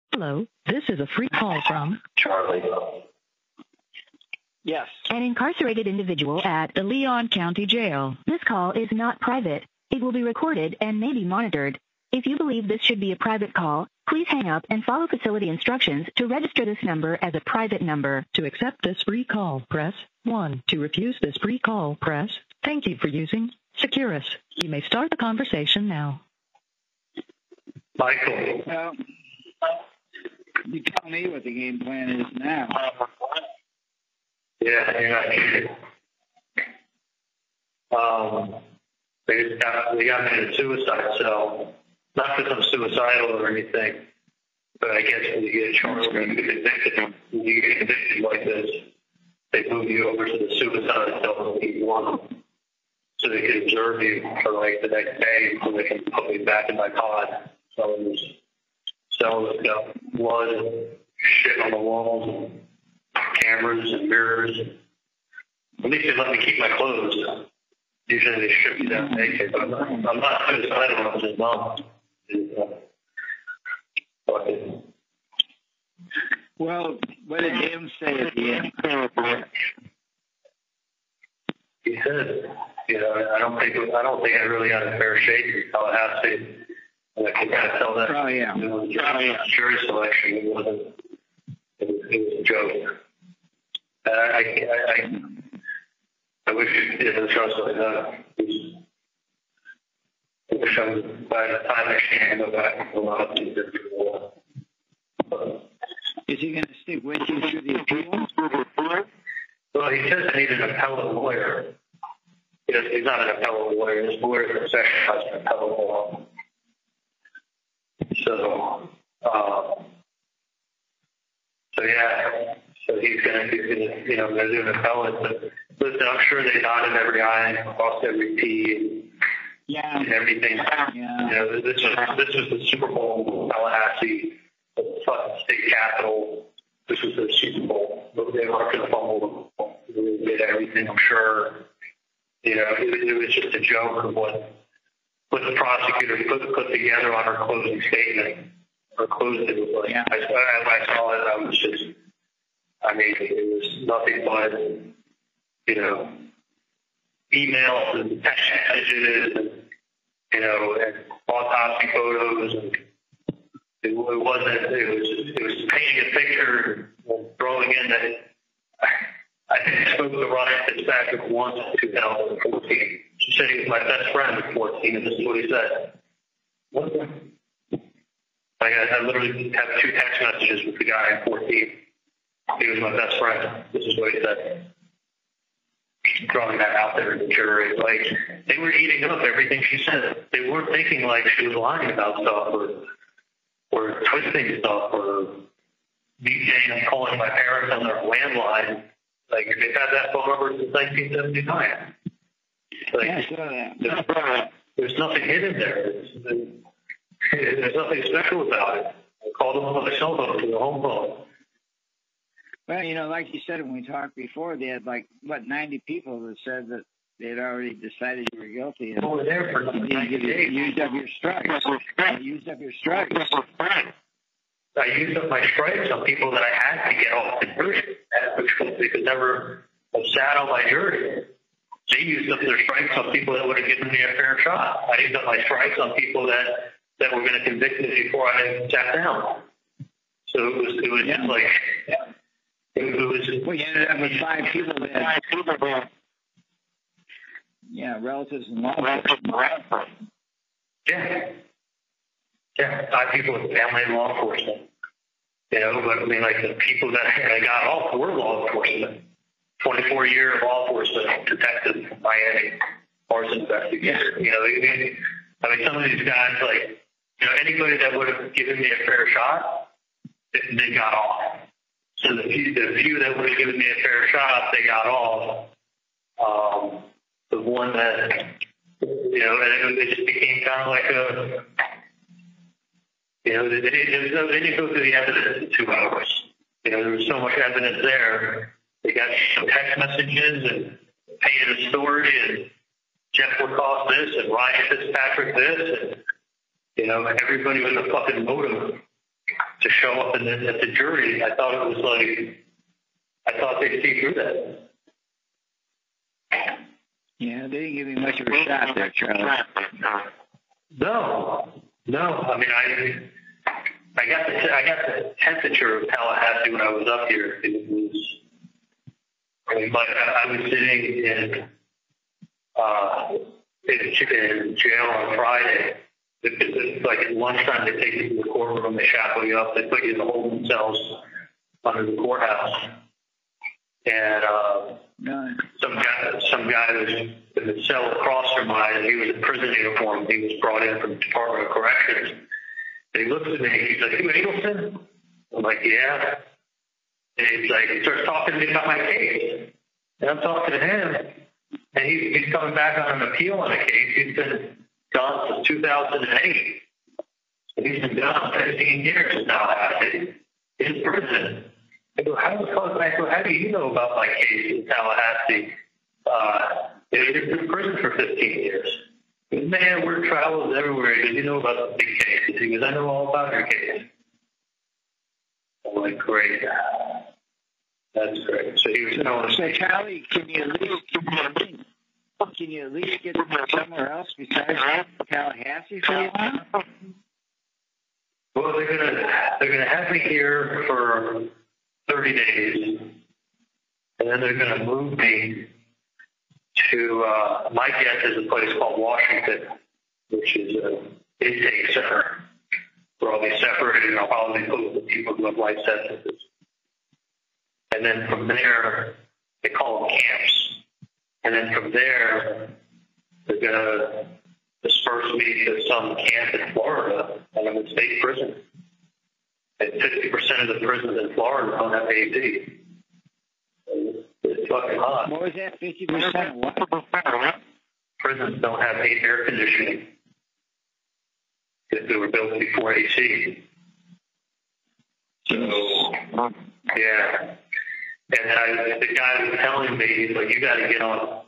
Hello, this is a free call from Charlie. Yes. an incarcerated individual at the Leon County Jail. This call is not private. It will be recorded and may be monitored. If you believe this should be a private call, please hang up and follow facility instructions to register this number as a private number. To accept this free call, press 1. To refuse this free call, press thank you for using Securus. You may start the conversation now. Michael. Well, you tell me what the game plan is now. Yeah, you're not kidding. They got me in a suicide cell. Not because I'm suicidal or anything, but I guess when you get charged, when you get convicted like this, they move you over to the suicide cell and leave one, so they can observe you for like the next day, so they can put me back in my pod. So this cell has got blood and shit on the walls, and cameras and mirrors. At least they let me keep my clothes. Usually they strip you down naked, but I'm not suicidal. I'm just numb. Well, what did Jim say at the end? He said, I don't think I really got a fair shake in Tallahassee. And I can kind of tell that. Oh yeah. It was jury selection. It wasn't. It was a joke. I wish it didn't trust like that. I wish by the time I can go back to a lot of these different people. Is he going to stick with you through the appeal? Well, he says I need an appellate lawyer. He's not an appellate lawyer. His lawyer is specialized in appellate law. So yeah. So he's gonna do an appellate. But listen, I'm sure they dotted every I and crossed every T. Yeah. And everything. Yeah. This was the Super Bowl in Tallahassee, the fucking state capitol. This was the Super Bowl. They weren't going to fumble the ball. They did everything, I'm sure. It was just a joke of what the prosecutor put together on her closing statement. Her closing, it was like, yeah. I saw it, I was just, it was nothing but, emails and text messages and autopsy photos, and it was painting a picture and throwing in that I think I spoke to Ryan Fitzpatrick once in 2014. She said he was my best friend at 14, and this is what he said. What the? I literally have 2 text messages with the guy at 14. He was my best friend. This is what he said. Throwing that out there to the jury. Like, they were eating up everything she said. They weren't thinking like she was lying about stuff or twisting stuff or DJing and calling my parents on their landline. Like, they've had that phone number since 1979. Like, Yeah, I saw that. There's nothing hidden there. There's nothing special about it. I called them on my cell phone to the home phone. Well, like you said when we talked before, they had 90 people that said that they had already decided you were guilty. And we're there for 90 days. You used up your strikes. I used up my strikes on people that I had to get off the jury, which they could never have sat on my jury. They used up their strikes on people that would have given me a fair shot. I used up my strikes on people that were going to convict me before I sat down. So it was just like... It was, well, you ended up with 5 people that relatives and law enforcement. Yeah, 5 people with family and law enforcement. But the people that I got off were law enforcement. 24-year law enforcement detective from Miami, arson investigator. Some of these guys, anybody that would have given me a fair shot, they got off. So the few that would have given me a fair shot, they got off. The one that, and it just became kind of like a, they didn't go through the evidence in 2 hours. There was so much evidence there. They got some text messages and painted a story, and Jeff would cost this, and Ryan Fitzpatrick this, and everybody with a fucking motive to to show up at the jury. I thought it was like, I thought they'd see through that. Yeah, they didn't give me much of a shot there, Charlie. No. I mean, I got the temperature of Tallahassee when I was up here. It was, but I was sitting in jail on Friday. It's like at lunchtime, they take you to the courtroom, they shackle you up, they put you in the holding cells under the courthouse. And some guy was in the cell across from mine, and he was in prison uniform. He was brought in from the Department of Corrections. And he looks at me, he's like, "You Eagleson?" I'm like, "Yeah." And he's like, he starts talking to me about my case. And I'm talking to him, and he's coming back on an appeal on a case. He's been gone since 2008. And he's been gone 15 years now. In prison. I go, how do you know about my case in Tallahassee? He's been in prison for 15 years. He goes, "Man, we're travelers everywhere." He goes, "You know about the big cases." He goes, "I know all about your case." I'm like, "Great. That's great." So he was telling So Charlie, can you at least get somewhere else besides Tallahassee for a while? Well, they're gonna have me here for 30 days, and then they're gonna move me to my guess is a place called Washington, which is an intake center where I'll be separated and I'll probably put with the people who have life sentences. And then from there, they call them camps. And then from there, they're going to disperse me to some camp in Florida, and I'm in state prison. And 50% of the prisons in Florida don't have AC. It's fucking hot. What was that, 50% what? Prisons don't have air conditioning because they were built before AC. So, yeah. And the guy was telling me, he's like, "You got to get on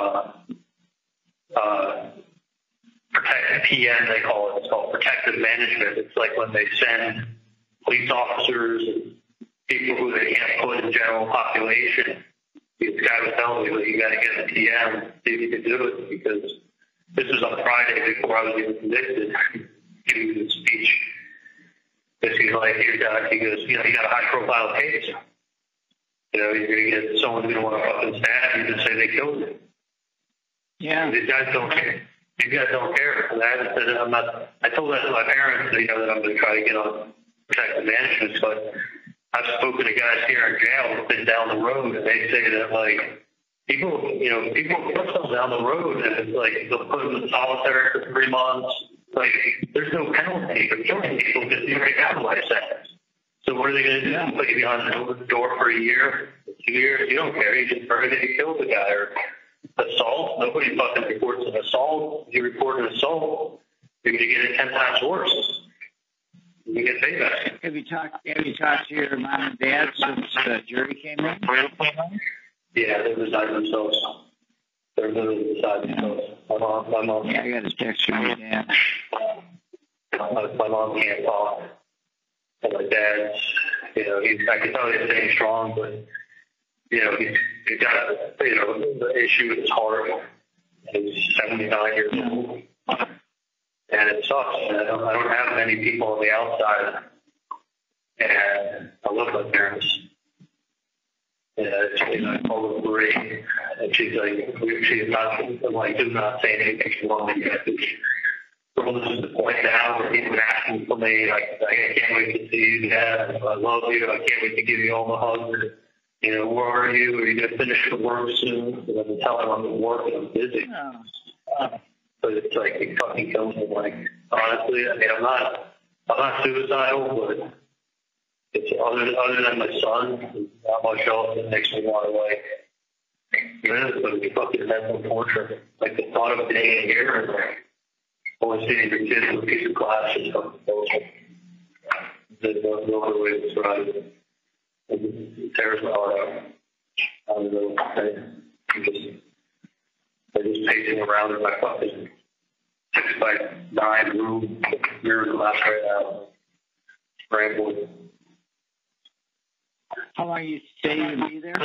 PM, they call it. It's called protective management. It's like when they send police officers and people who they can't put in general population. This guy was telling me, like, you got to get the PM, see if you can do it, because this was on Friday before I was even convicted. Giving me the speech. Basically, like, he goes, you got a high-profile case. You're going to get someone who's going to want to fucking stab you and say they killed you. Yeah. These guys don't care. These guys don't care. And I told that to my parents, that I'm going to try to get on protective management, but I've spoken to guys here in jail who've been down the road, and they say that, like, people kill themselves down the road, and it's like they'll put them in solitary for 3 months. Like, there's no penalty for killing people because you already have a life sentence. So what are they going to do? Put you behind the door for a year, 2 years? You don't care. You just heard that you killed the guy. Or assault. Nobody fucking reports an assault. If you report an assault, you're going to get it 10 times worse. You get payback. Have you talked to your mom and dad since the jury came in? Yeah, they reside themselves. They're literally beside themselves. My mom. Yeah, I got a text from your dad. My mom can't talk. And my dad's, I can tell he's staying strong, but, he's got, the issue with his heart. He's 79 years old. And it sucks. I don't have many people on the outside. And I love my parents. I called her Marie, and she's like, I'm like, do not say anything she won't yet. Well, this is the point now where he's been asking for me, like, I can't wait to see you, Dad. I love you. I can't wait to give you all the hugs. Where are you? Are you going to finish the work soon? And I'm telling him I'm at work and I'm busy. But it's like, it fucking kills me. Like, honestly, I mean, I'm not suicidal, but it's other than my son, not much else that makes me want to, like, but it's fucking mental torture. Like, the thought of being here and, like, only seeing your kids with a piece of glass or something. There's no other way to describe it. It tears my heart out. I don't know. I'm just pacing around in my fucking 6x9 room, mirror glass right now. scrambled. How long you say you'll be there?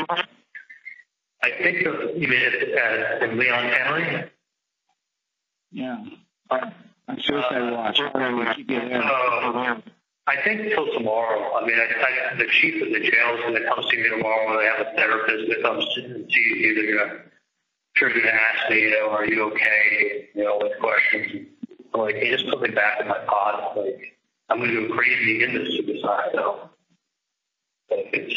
I think you mean in Leon County? Yeah. I'm Suicide Watch. We'll keep you there. I think till tomorrow. I mean, the chief of the jail is going to come see me tomorrow. They have a therapist that comes and sees you. They're going to ask me, are you okay? With questions. I'm like, hey, just put me back in my pod. Like, I'm going to go crazy into suicide, though. Like, it's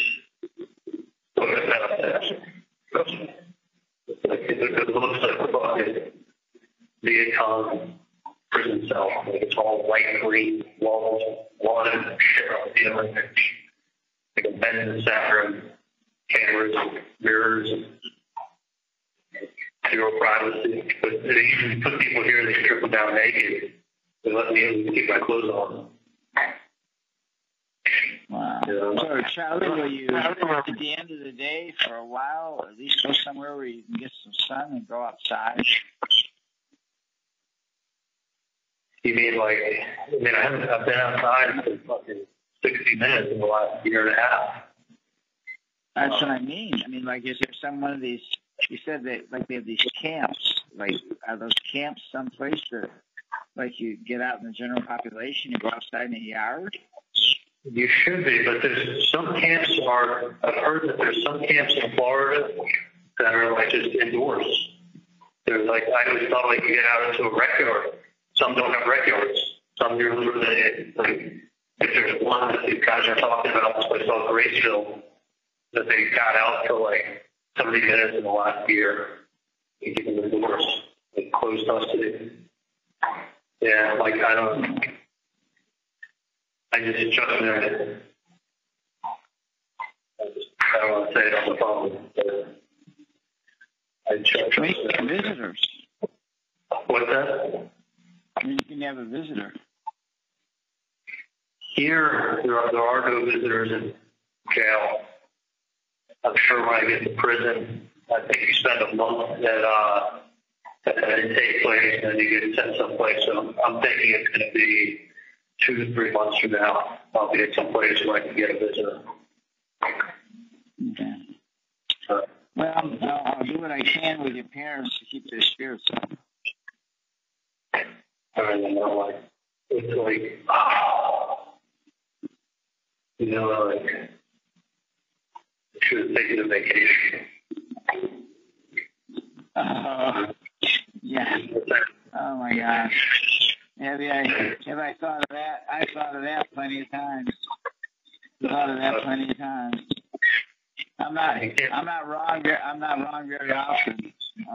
it looks like a fucking Vietcong prison cell. Like, it's all white, green walls, lawn and shit on the ceiling. Like a bed in the center room, cameras, mirrors, zero privacy. But they usually put people here, they strip them down naked. They let me keep my clothes on. Wow. So, Charlie, will you, at the end of the day, for a while, at least go somewhere where you can get some sun and go outside? You mean like, I've been outside for fucking 60 minutes in the last year and a half. That's what I mean. Like, is there some one of these, you said that, like, they have these camps. Like, are those camps someplace that, like, you get out in the general population, you go outside in the yard? You should be, but there's some camps I've heard that there's some camps in Florida that are like just indoors. There's like, I always thought like you get out into a rec yard. Some don't have rec yards. Some you're literally, like, if there's one that these guys are talking about, this place called Graceville, that they got out for like 30 minutes in the last year. They keep them indoors, like closed custody. Yeah, like I just trust them. I don't want to say it on the phone, but I trust them. Visitors. What's that? You can have a visitor. Here, there are no visitors in jail. I'm sure when I get to prison, I think you spend a month at intake place, and then you get sent someplace. So I'm thinking it's going to be 2 to 3 months from now. I'll be at some place where I can get a visitor. Okay. Well, I'll do what I can with your parents to keep their spirits up. It's like, like, I should have taken a vacation. Yeah. Oh my gosh. Have I thought of that? I thought of that plenty of times. I'm not wrong very often.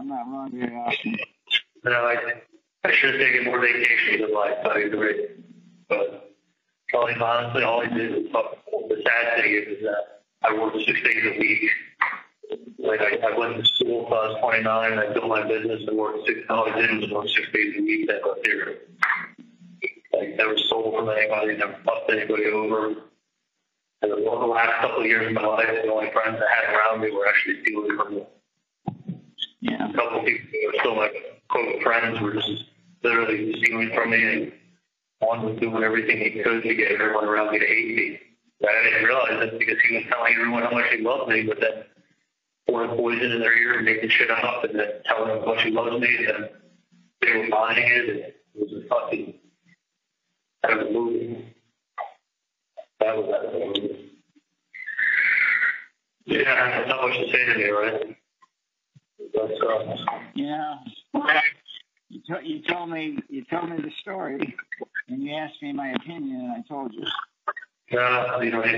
No, I should have taken more vacations in life, I agree. But honestly, all I did was the sad thing is that I worked 6 days a week. Like I went to school till I was 29, and I built my business and worked all I did was work 6 days a week at the theater. Like never stole from anybody, never fucked anybody over. And the last couple of years of my life, the only friends I had around me were actually stealing from me. Yeah. A couple of people who were still like quote friends were just literally stealing from me, and one was doing everything he could to get everyone around me to hate me. But I didn't realize it because he was telling everyone how much he loved me, but then pouring poison in their ear and making shit up, and then telling them how much he loves me, and then they were buying it, and it was a fucking kind of a movie. That was that movie. Yeah, that's not much to say to me, right? That's yeah. You told me the story, and you asked me my opinion, and I told you. Yeah,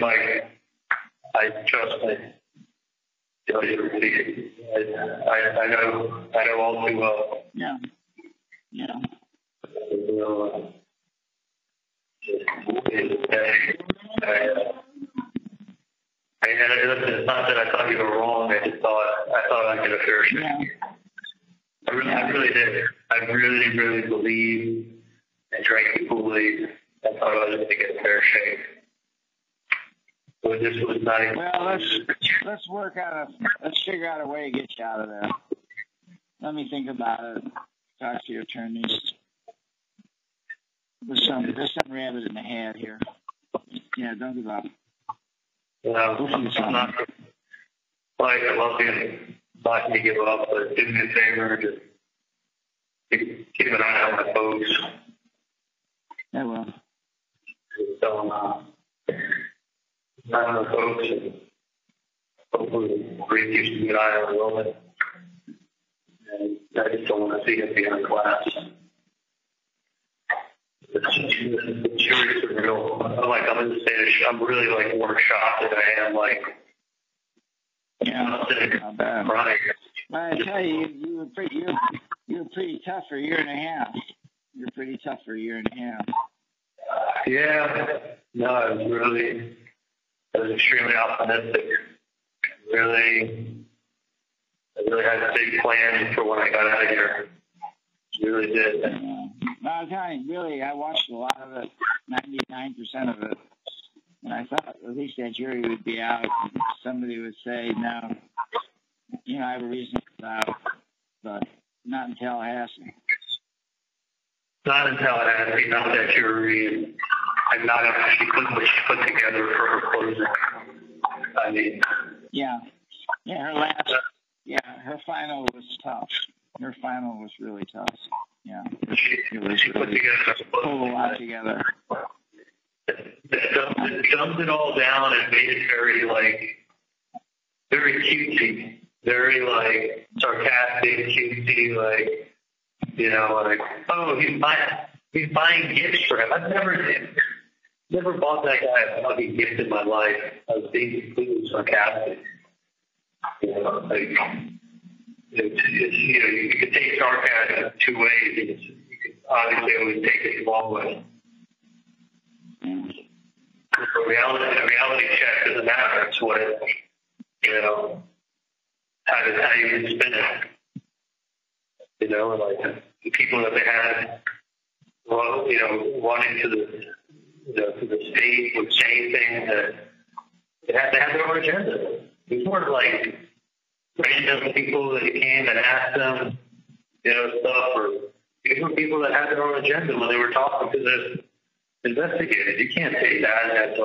I trust me. I know all too well. Yeah. It's not that I thought you were wrong. I thought I did a fair shake. Yeah. I really did. I really believed and drank the Kool-Aid. I thought I was going to get a fair shake. But this was nice. Well, let's figure out a way to get you out of there. Let me think about it. Talk to your attorneys. There's some rabbit in the hat here. Yeah, don't give up. I'm not like I love being not to give up, but do me a favor, just keep an eye on my folks. I will. So, on the folks, and hopefully Reed keeps a good eye on the woman. And I just don't want to see him behind class. The jury's real. I'm in the state of I'm really like more shocked than I am like. Not bad. Right. Well, I tell you, you were pretty tough for a year and a half. You're pretty tough for a year and a half. Yeah. No, I was extremely optimistic. I really had a big plan for when I got out of here. I really did. No, I was telling you, really, I watched a lot of it, 99% of it. And I thought at least that jury would be out. And somebody would say, no, I have a reason it's out, but not in Tallahassee. Not in Tallahassee, not that jury. I'm not actually put what she put together for her closing. I mean. Yeah, her final was tough. Her final was really tough. Yeah. She put together. Pulled a lot together. It dumbed it all down and made it very cutesy, very sarcastic, cutesy, oh, he's buying gifts for him. I've never bought that guy a fucking gift in my life. I was being completely sarcastic. You could take sarcasm two ways. You could obviously always take it the wrong way. A reality check doesn't matter. It's what how you can spin it. The people that they had, running to the state with saying things that they had their own agenda. It was more like random people that came and asked them, stuff, or these were people that had their own agenda when they were talking to the investigators. You can't take that as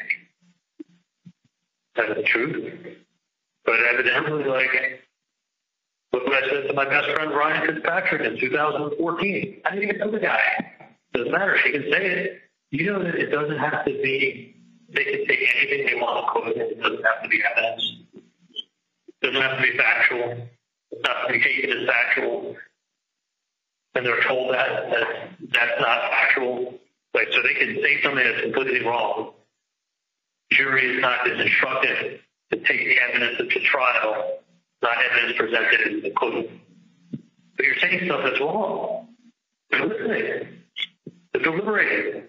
the truth. But evidently, look what I said to my best friend Ryan Fitzpatrick in 2014. I didn't even know the guy. Doesn't matter. She can say it. That it doesn't have to be. They can take anything they want to quote it. It doesn't have to be evidence. It doesn't have to be factual. It doesn't have to be taken as factual. And they're told that's not factual. So they can say something that's completely wrong. Jury is not as instructed to take the evidence at the trial, not evidence presented in the court. But you're saying stuff that's wrong. They're listening. They're deliberating.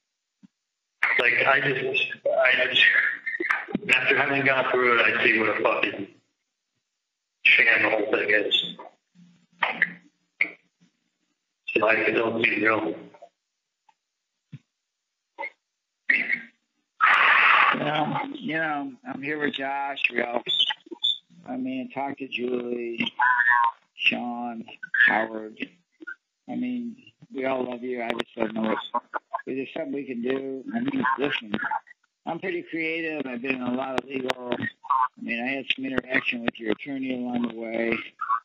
I just, after having gone through it, I see what a fucking sham the whole thing is. It don't seem real. I'm here with Josh. Talk to Julie, Sean, Howard. We all love you. I just don't know if there's something we can do. Listen, I'm pretty creative. I've been in a lot of legal. I had some interaction with your attorney along the way.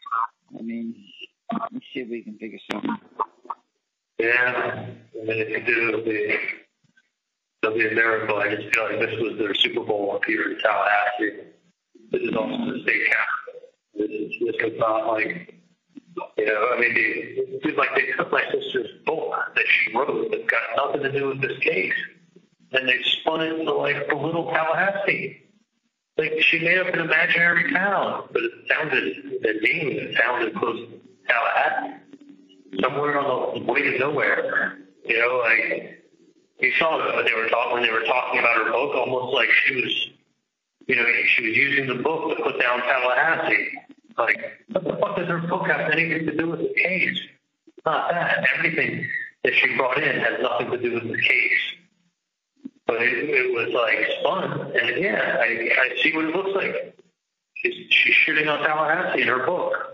Let's see if we can think of something. Yeah, if you do, it'll be a miracle. I just feel like this was their Super Bowl up here in Tallahassee. This is also the state capital. This is not they took my sister's book that she wrote that's got nothing to do with this case, and they spun it into the little Tallahassee. She made up an imaginary town, but it sounded close to Tallahassee, somewhere on the way to nowhere. You saw that when they were talking about her book, almost like she was using the book to put down Tallahassee. What the fuck does her book have anything to do with the case? It's not that. Everything that she brought in has nothing to do with the case. But it was spun, and yeah, I see what it looks like. She's shitting on Tallahassee in her book.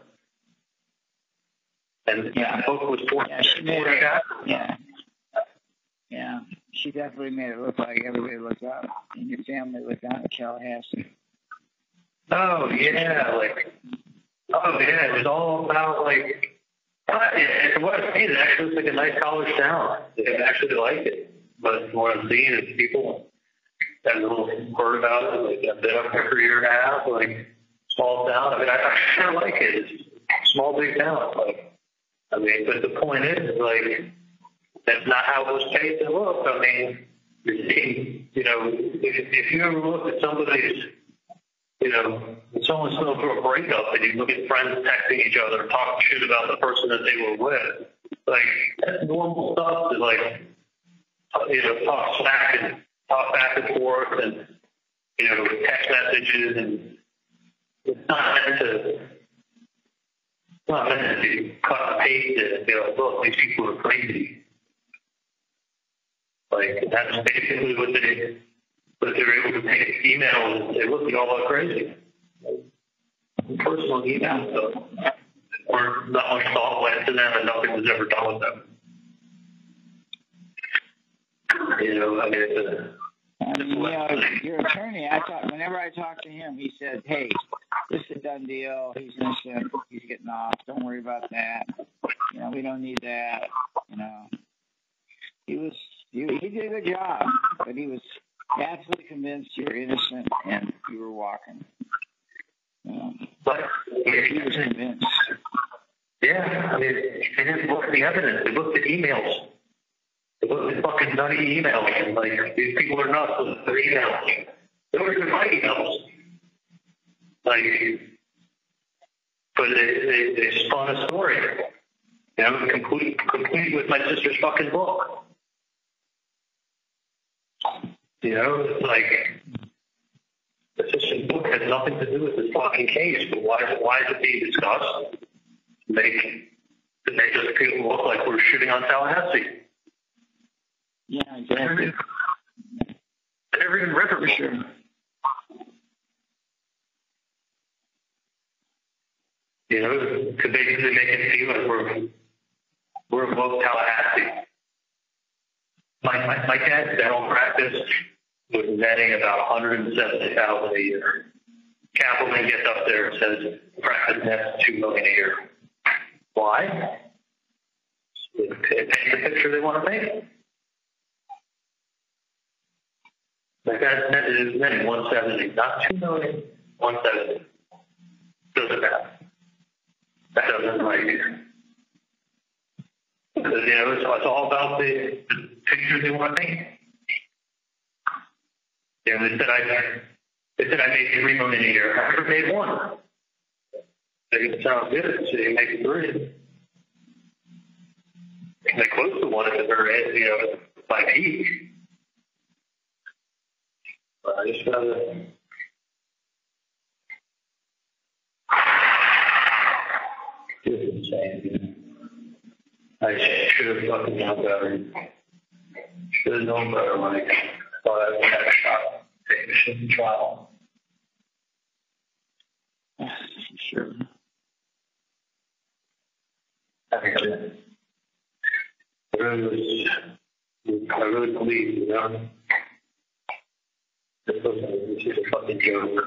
And the book was 4 Yeah. she definitely made it look like everybody looked up, and your family looked down at Tallahassee. Oh yeah, it was all about like, it actually looks like a nice college town. They actually like it, but what I'm seeing is people that little word about it, like I've been up there for a year and a half, like small town. I mean, I kind of like it. It's a small, big town. Like, I mean, but the point is, like, that's not how those cases look. I mean, you're seeing, if you ever look at somebody's, when someone's going through a breakup and you look at friends texting each other, talking shit about the person that they were with, like, that's normal stuff to, like, talk smack and talk back and forth and, text messages, and it's not meant to be cut and paste and be like, look, these people are crazy. Like, that's basically what they were able to take emails and say, look, you all are crazy. Like, personal emails, so, or not much thought went to them and nothing was ever done with them. I mean, your attorney, whenever I talk to him, he said, hey, this is a done deal. He's innocent. He's getting off. Don't worry about that. We don't need that. He did a good job, but he was absolutely convinced you're innocent and you were walking. But he was convinced. Yeah, I mean, they didn't look at the evidence. They looked at emails. They looked at fucking nutty emails. And, like, these people are nuts with their emails. They don't even write emails. Like, but they spun a story. Complete with my sister's fucking book. Like, the sister's book has nothing to do with this fucking case, but why is it being discussed? Make us people look like we're shooting on Tallahassee. Yeah, exactly. I never even read it for sure. To basically make it feel like we're above Tallahassee. My dad's dental practice was netting about $170,000 a year. Kaplan gets up there and says practice nets $2 million a year. Why? They paint the picture they want to paint. My dad's net is netting 170, not $2 million, 170. Doesn't matter. That doesn't right here. Because, it's all about the picture they want to paint. They said I made $3 million a year. I never made one. They sound good, so you make 3. They close to one at the very end, by peak. But I just gotta. It's insane. I should have fucking known better. Should have known better, Mike. Thought I would have a shot. Take the shit in trial. Sure. I really believe, this is a fucking joke.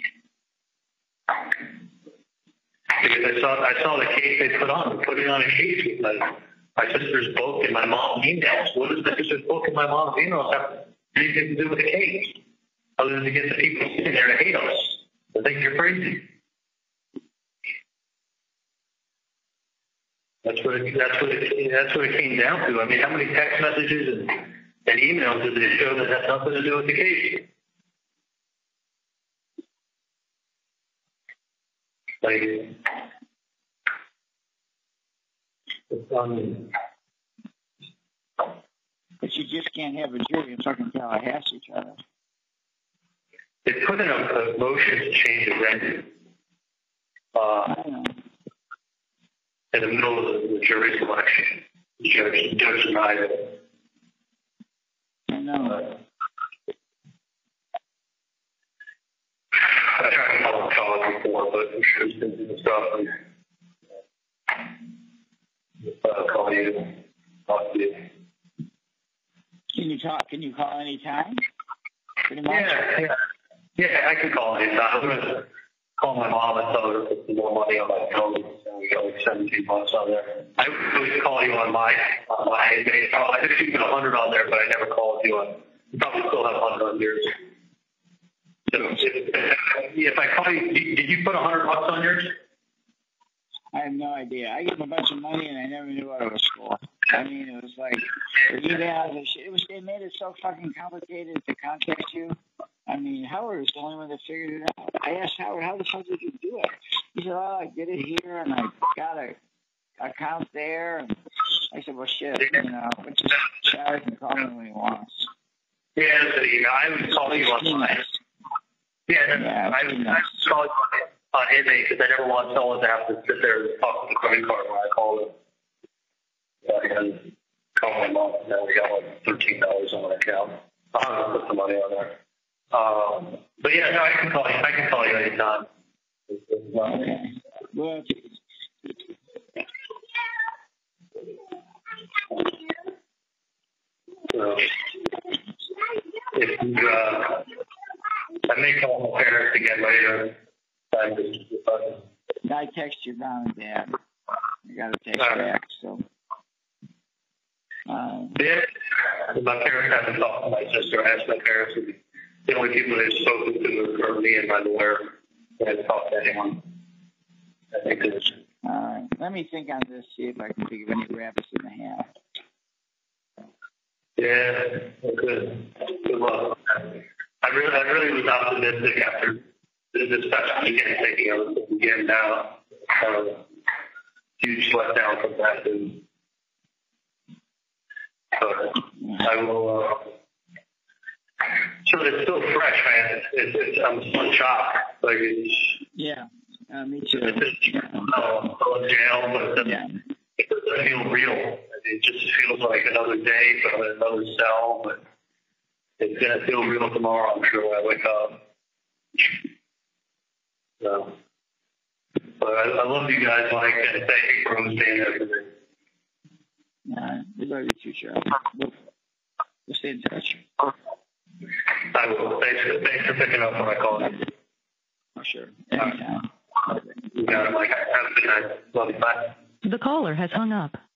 Because I saw the case they put it on a case with my sister's book and my mom's emails. What does my sister's book and my mom's emails have anything to do with the case? Other than to get the people sitting there to hate us. They think you're crazy. That's what it came down to. I mean, how many text messages and emails did they show that has nothing to do with the case? Like, but you just can't have a jury in fucking Tallahassee, Charlie. They put in a motion to change the venue in the middle of the jury selection. The judge denied it. I know. I tried to call college before, but I'm sure it's been doing stuff. Call you. Talk to you. Can you talk? Can you call anytime? Pretty much. Yeah, I can call anytime. I'm gonna call my mom and tell her to put some more money on my phone. And we got like $17 on there. I would always call you on my name. I think you put 100 on there, but I never called you on. You probably still have 100 on yours. So if I call you, did you put $100 on yours? I have no idea. I gave him a bunch of money and I never knew what it was for. I mean, it was like the emails and shit. They made it so fucking complicated to contact you. I mean, Howard was the only one that figured it out. I asked Howard, how the fuck did you do it? He said, I did it here and I got a account there. And I said, well, shit, but just Howard can call me when he wants. Yeah, so, I would call you on mine. Yeah, I would call you on his name because I never want someone to have to sit there and talk with the credit card when I call them. And call my mom, and then we got like $13 on my account. I'm gonna put some money on there. But yeah, no, I can call you anytime. Okay. Well, so, if you, I may call my parents again later. I text your mom and dad. I got a text back, so. Yeah, my parents haven't talked to my sister. I asked my parents. The only people they've spoken to are me and my lawyer. They haven't talked to anyone. I think it's. All right. Let me think on this, see if I can think of any rabbits in the hat. Yeah, good luck. I really was optimistic after this past weekend taking everything again now. Huge letdown from that. And, I will. So it's still fresh, man. I'm still shocked. Like yeah, me too. It's still in jail, but it doesn't feel real. It just feels like another day, but I'm in another cell. But it's gonna feel real tomorrow, I'm sure, when I wake up. So, but I love you guys, Mike, and thank you for staying there for me. We love you too, Cheryl. We'll stay in touch. I will. Thanks for picking up when I called you. For sure. Anytime. You got it, Mike. Have a good night. Love you. Bye. The caller has hung up.